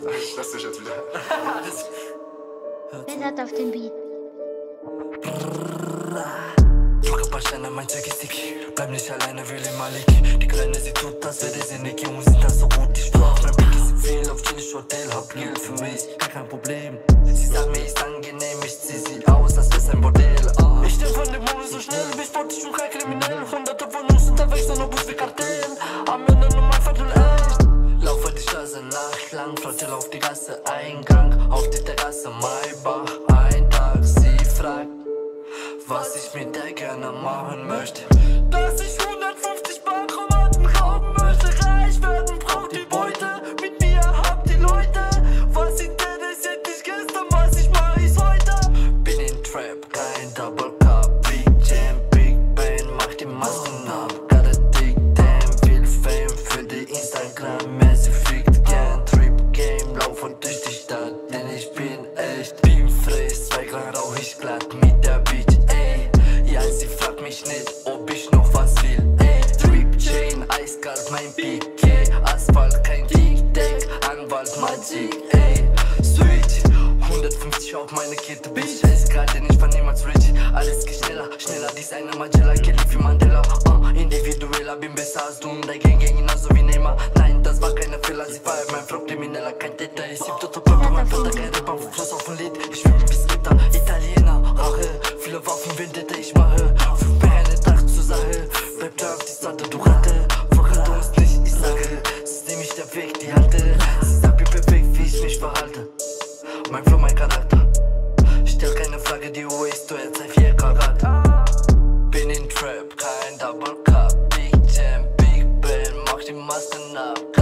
Ich lass dich jetzt wieder. Wer hat auf den Beat? Druck ein paar Steine, mein Check ist dick. Bleib nicht alleine, will ihn Malik. Die Kleine, sie tut das, wer die nicht Jungs sind das so gut. Ich brauch mein Blick, ist viel auf chillig Hotel, hab Geld für mich, gar kein Problem. Sie sagt mir, ist angenehm, ich zieh sie aus, das ist ein Bordell. Ich steh von dem Mond so schnell, bis sportlich und kein Kriminell. Hunderte von uns unterwegs, nur Bus wie Kartell. Am Ende nur mein Viertel, ey. Laufe die Straße nachtlang, Flottel auf die Gasse, Eingang auf die Terrasse, Maybach, ein Tag, sie fragt, was ich mit der gerne machen möchte. Dass ich 150 Bankautomaten rauben möchte. Reich werden, braucht die Beute. Mit mir habt die Leute. Was interessiert dich gestern, was ich mache ist heute. Bin in Trap, kein Double Cup. Big Jam, Big Bang, mach die Masken ab. Got a dick damn, viel Fame für die Instagram. Sie fliegt gern, Trip Game, laufe durch die Stadt, denn ich bin echt. Beam Fresh, 2 Gramm rauch ich glatt mit der Bitch. Ja, sie fragt mich nicht, ob ich noch was will, ey. Drip Chain, eiskalt mein Piquet. Asphalt, kein Kickdeck, Anwalt, Magic, ey. Switch, 150 auf meine Kette, Bitch. Eiskalt, denn ich war niemals rich. Alles geht schneller, schneller, dies eine Magella, Kelly wie Mandela. Individueller, bin besser als du und dein Gang genauso wie Neymar. Nein, das war keine Fehler, sie war mein Frau Krimineller, kein Detail. Ich sieb tote Pöpfe, mein Vater, kein Rapper, Fluss auf dem Lied. Ich schwimme bis Ritter, Italiener, Rache. Viele Waffen, Vendetta, ich mache. Für mich eine Tag zur Sache. Bleib da auf die Seite, du Ratte. Verrate uns nicht, ich sage. Es ist nämlich der Weg, die Halte. Sie sagt mir perfekt, wie ich mich verhalte. Mein Flow, mein Charakter. Stell keine Frage, die Uhr ist, du erzählst 4 Karat. Bin in Trap, kein Double Cup. Big Jam, Big Bang, mach die Masken ab.